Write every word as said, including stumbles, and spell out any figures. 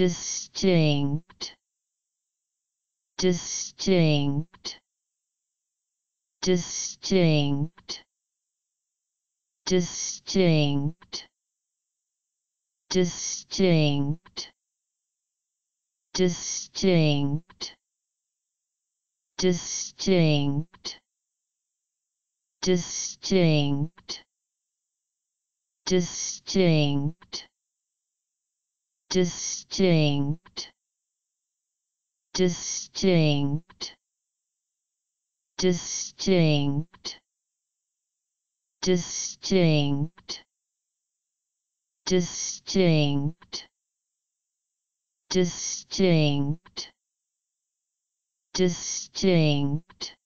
distinct, distinct, distinct, distinct, distinct, distinct, distinct, distinct, distinct, distinct, distinct, distinct, distinct, distinct, distinct, distinct,